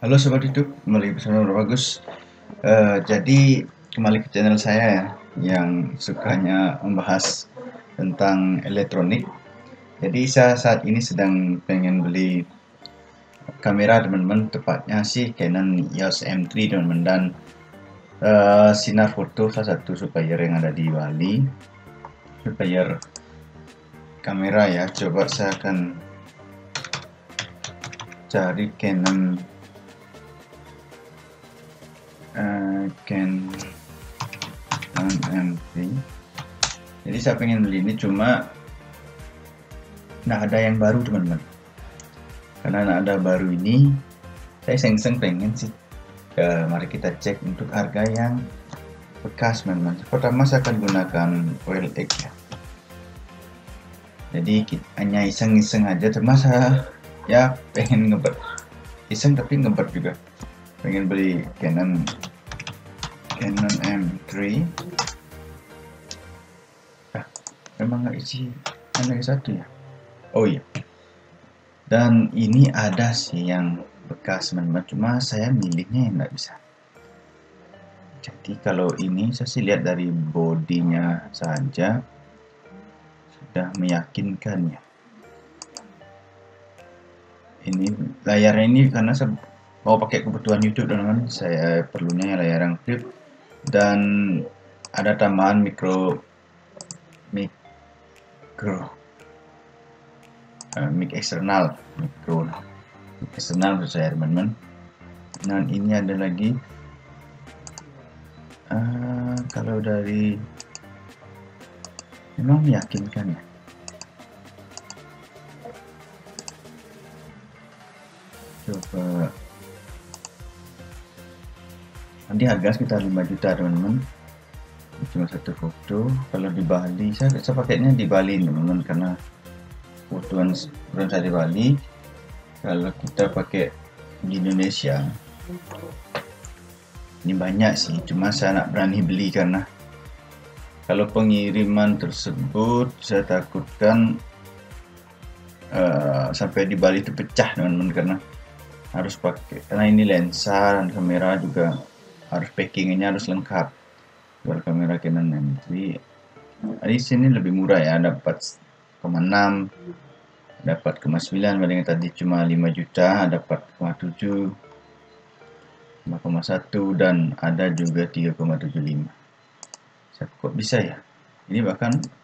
Halo Sobat YouTube, kembali bersama Bro Bagus. Jadi kembali ke channel saya ya, yang sukanya membahas tentang elektronik. Jadi saya saat ini sedang pengen beli kamera teman-teman, tepatnya sih Canon EOS M3 teman-teman, dan sinar foto salah satu supplier yang ada di Bali, supplier kamera ya. Coba saya akan cari Canon Canon M3. Jadi saya pengen beli ini, cuma nggak ada yang baru teman-teman. Karena nggak ada baru ini, saya iseng-iseng pengen sih. Mari kita cek untuk harga yang bekas teman-teman. Pertama saya akan gunakan OLX ya. Jadi hanya iseng-iseng aja, cuma saya ya pengen ngebet, iseng tapi ngebet juga. Pengen beli Canon M3. Memang nggak isi satu ya. Oh iya. Dan ini ada sih yang bekas teman-teman, cuma saya milihnya yang nggak bisa. Jadi kalau ini saya sih lihat dari bodinya saja sudah meyakinkan ya. Ini layarnya ini karena saya mau pakai kebutuhan YouTube teman-teman, saya perlunya layar yang flip dan ada tambahan mikro mic eksternal, mikro eksternal menurut saya teman-teman. Dan ini ada lagi kalau dari memang meyakinkan ya. Coba nanti harga sekitar 5 juta teman-teman, cuma satu foto. Kalau di Bali saya pakainya di Bali teman-teman, karena kebutuhan saya di Bali. Kalau kita pakai di Indonesia ini banyak sih, cuma saya nak berani beli karena kalau pengiriman tersebut saya takutkan sampai di Bali itu pecah teman-teman, karena harus pakai, karena ini lensa dan kamera juga harus packingnya harus lengkap. Buat kamera Canon M3 di sini lebih murah ya, dapat 4,6, dapat 4,9, bandingnya tadi cuma 5 juta, dapat 4,7, 5,1, dan ada juga 3,75. Kok bisa ya? Ini bahkan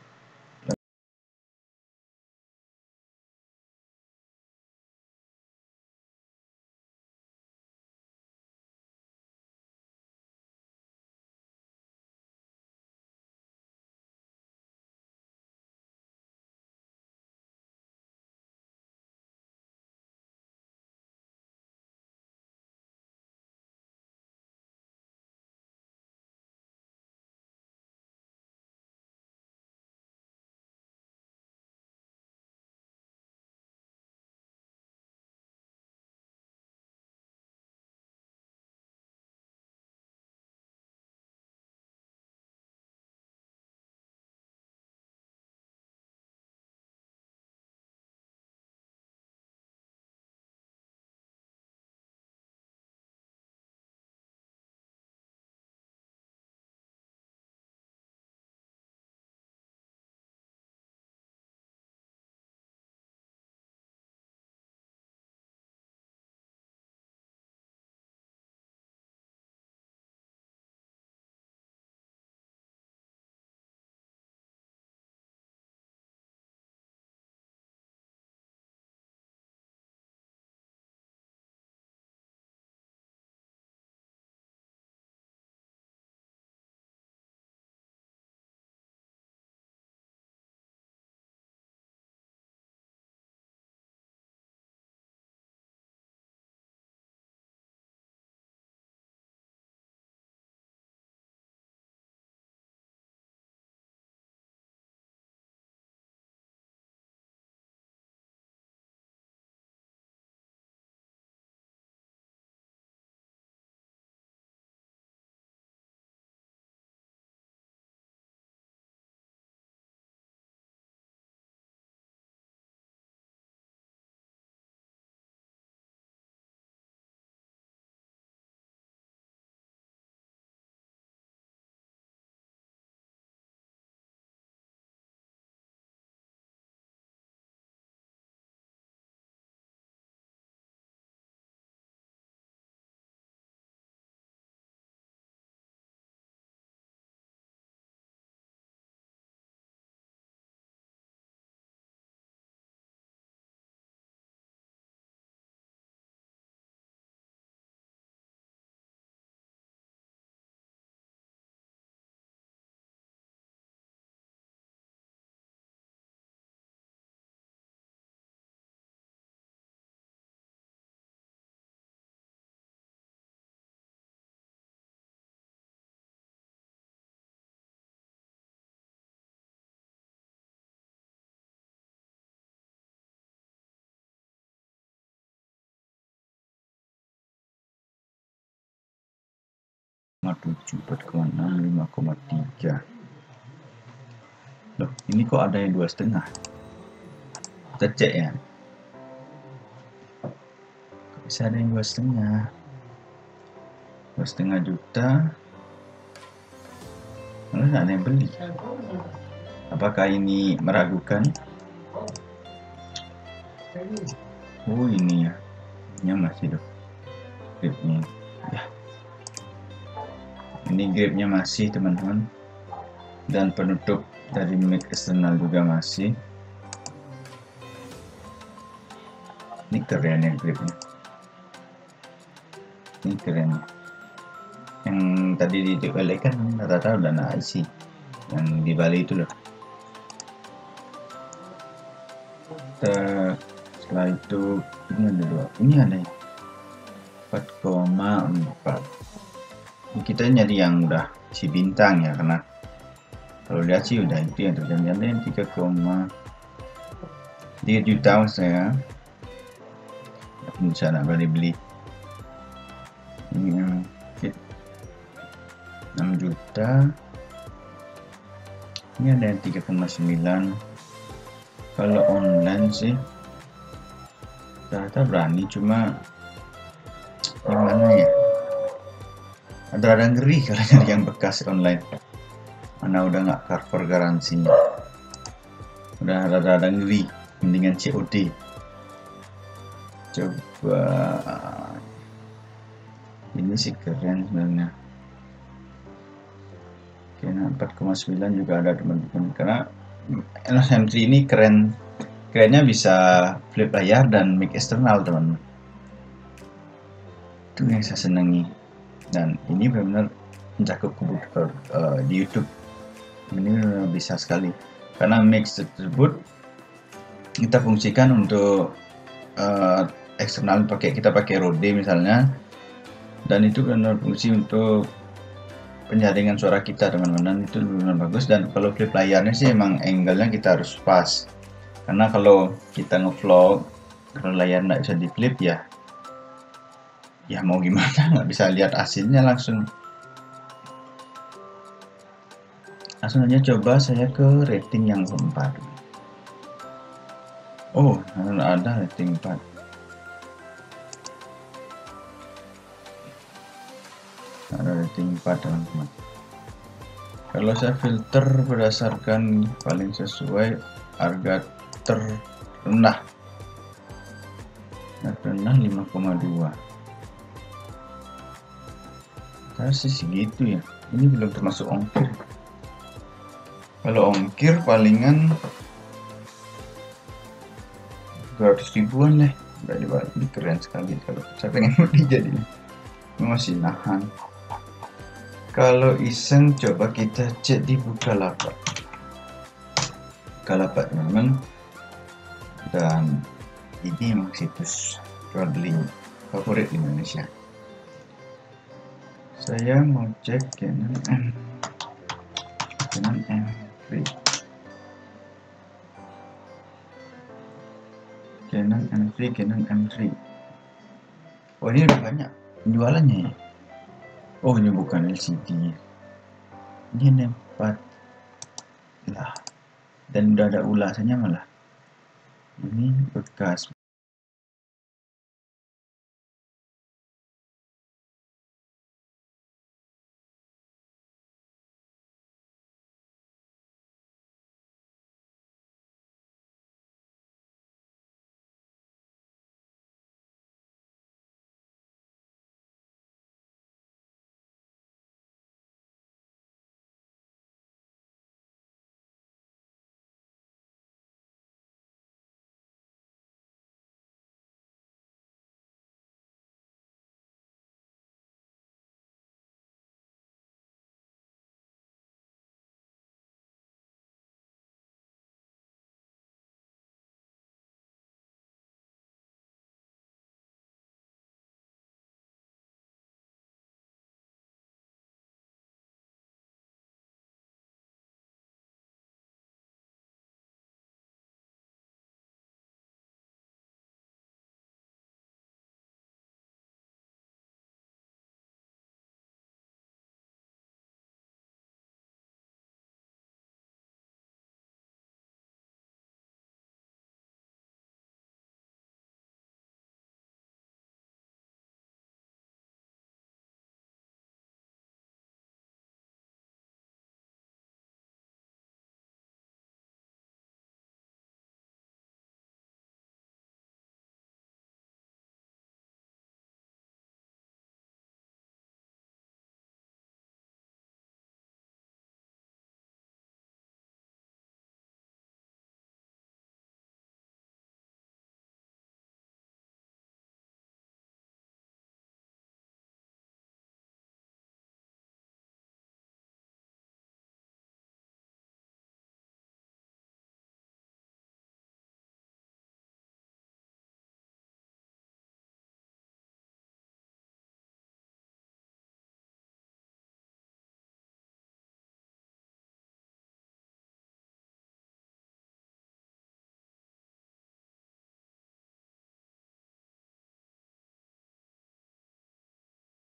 4,7, 4,6, 5,3. Loh, ini kok ada yang 2,5? Kita cek ya. Kok bisa ada yang 2,5? 2,5 juta. Malah nggak ada yang beli. Apakah ini meragukan? Oh, ini ya. Ini masih dong. Gripnya. Ya. Ini gripnya masih, teman-teman. Dan penutup dari mic eksternal juga masih. Ini keren ya gripnya. Ini keren. Yang tadi di DLL kan rata-rata udah naik sih. Yang di Bali itu loh. Setelah itu ini ada dua. Ini ada 4,4. Kita nyari yang udah si bintang ya, karena kalau lihat sih udah itu yang terjadi. Yang 3,3 juta saya bisa nak berani beli. Ini 6 juta. Ini ada yang 3,9. Kalau online sih ternyata berani, cuma gimana ya, ada ngeri kalau nyari yang bekas online, mana udah nggak cover garansinya, udah ada ngeri. Mendingan COD. Coba ini sih keren sebenarnya. Kena 4,9 juga ada, teman-teman, karena Enos M3 ini kerennya bisa flip layar dan mic eksternal, teman-teman. Itu yang saya senangi, dan ini benar-benar mencakup kebutuhan di YouTube. Ini benar bisa sekali, karena mic tersebut kita fungsikan untuk eksternal, kita pakai Rode misalnya, dan itu benar fungsi untuk penjaringan suara kita, teman-teman. Itu benar bagus. Dan kalau flip layarnya sih emang angle-nya kita harus pas, karena kalau kita ngevlog kalau layar nggak bisa di flip ya mau gimana, nggak bisa lihat hasilnya langsung aja. Coba saya ke rating yang keempat. Oh, ada rating 4. Ada rating 4, teman-teman. Kalau saya filter berdasarkan paling sesuai harga terendah 5,2. Saya sih segitu ya. Ini belum termasuk ongkir. Kalau ongkir palingan 200 ribuan deh. Ini keren sekali. Kalau saya pengen beli, jadi masih nahan. Kalau iseng coba kita cek di Bukalapak. Bukalapak, teman-teman. Dan ini emang situs jual beli favorit di Indonesia. Saya mau cek Canon M3. Canon M3. Oh, ini udah banyak penjualannya ya. Oh, ini bukan LCD, ini M4 lah, dan udah ada ulasannya malah. Ini bekas